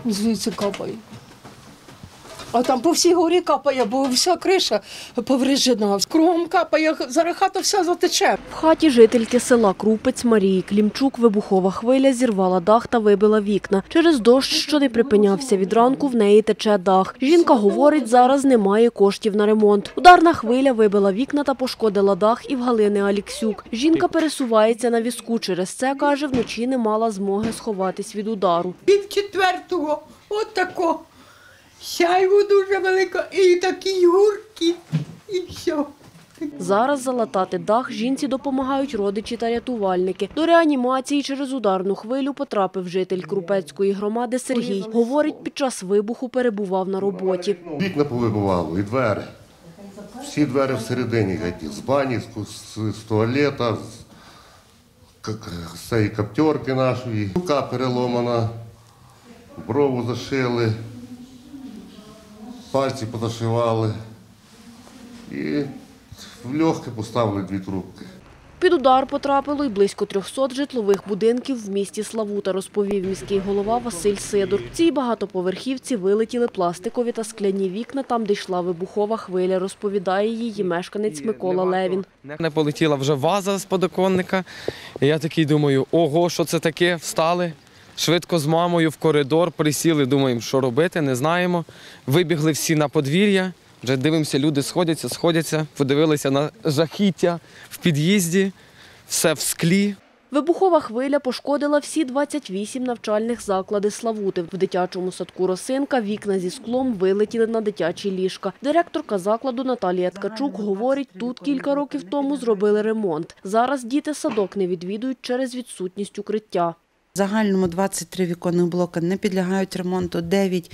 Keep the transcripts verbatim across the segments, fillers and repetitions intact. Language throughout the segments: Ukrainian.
звідси капає. А там по всій горі капає, бо вся криша повреждена. Кругом капає, зараз хата вся затече. В хаті жительки села Крупець Марії Клімчук вибухова хвиля зірвала дах та вибила вікна. Через дощ, що не припинявся від ранку, в неї тече дах. Жінка говорить, зараз немає коштів на ремонт. Ударна хвиля вибила вікна та пошкодила дах і в Галини Аліксюк. Жінка пересувається на візку. Через це, каже, вночі не мала змоги сховатись від удару. Пів четвертого, от тако. Сяйво дуже велика і такі гурки, і все. Зараз залатати дах жінці допомагають родичі та рятувальники. До реанімації через ударну хвилю потрапив житель Крупецької громади Сергій. Говорить, під час вибуху перебував на роботі. Вікна повибивало і двері. Всі двері всередині, з бані, з, з туалета, з, з цієї коптерки нашої. Рука переломана, брову зашили. Пальці позашивали і в легке поставили дві трубки. Під удар потрапило й близько трьохсот житлових будинків в місті Славута, розповів міський голова Василь Сидор. В цій багатоповерхівці вилетіли пластикові та скляні вікна, там де йшла вибухова хвиля, розповідає її мешканець Микола Левін. Не полетіла вже ваза з подоконника, і я такий думаю, ого, що це таке, встали. Швидко з мамою в коридор присіли, думаємо, що робити, не знаємо. Вибігли всі на подвір'я, вже дивимося, люди сходяться, сходяться, подивилися на жахіття в під'їзді, все в склі. Вибухова хвиля пошкодила всі двадцять вісім навчальних закладів Славути. В дитячому садку «Росинка» вікна зі склом вилетіли на дитячі ліжка. Директорка закладу Наталія Ткачук говорить, тут кілька років тому зробили ремонт. Зараз діти садок не відвідують через відсутність укриття. В загальному двадцять три віконних блоки не підлягають ремонту, дев'ять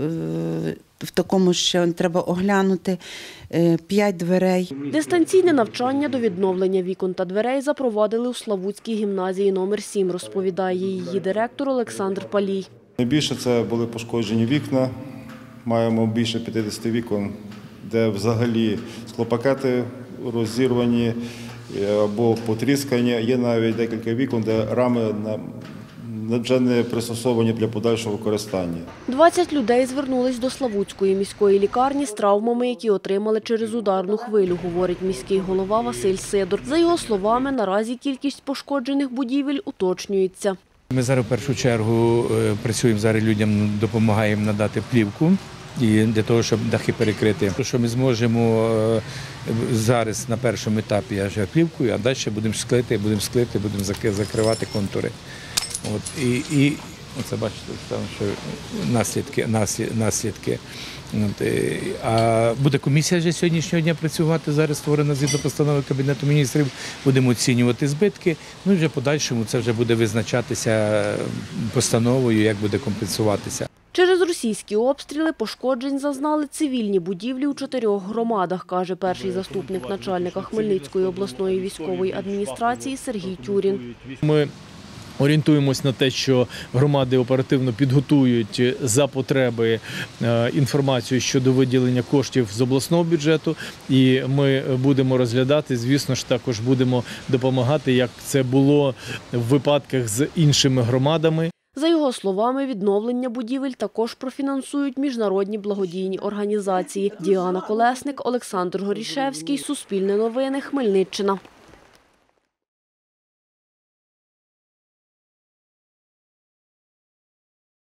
в такому ще треба оглянути, п'ять дверей. Дистанційне навчання до відновлення вікон та дверей запровадили у Славутській гімназії номер сім, розповідає її директор Олександр Палій. Найбільше це були пошкоджені вікна, маємо більше п'ятдесят вікон, де взагалі склопакети розірвані або потріскані. Є навіть декілька вікон, де рами вже не пристосовані для подальшого використання. двадцять людей звернулись до Славутської міської лікарні з травмами, які отримали через ударну хвилю, говорить міський голова Василь Сидор. За його словами, наразі кількість пошкоджених будівель уточнюється. Ми зараз в першу чергу працюємо, зараз людям допомагаємо надати плівку. І для того, щоб дахи перекрити. Що ми зможемо зараз на першому етапі плівкою, а далі будемо склити, будемо склити, будемо закривати контури. От, і, і оце бачите, там, що наслідки. наслідки. От, а буде комісія вже сьогоднішнього дня працювати, зараз створена згідно постанови Кабінету міністрів, будемо оцінювати збитки, ну і вже подальшому це вже буде визначатися постановою, як буде компенсуватися. Через російські обстріли пошкоджень зазнали цивільні будівлі у чотирьох громадах, каже перший заступник начальника Хмельницької обласної військової адміністрації Сергій Тюрін. Ми орієнтуємось на те, що громади оперативно підготують за потреби інформацію щодо виділення коштів з обласного бюджету, і ми будемо розглядати, звісно ж, також будемо допомагати, як це було в випадках з іншими громадами. За його словами, відновлення будівель також профінансують міжнародні благодійні організації. Діана Колесник, Олександр Горішевський, Суспільне новини, Хмельниччина.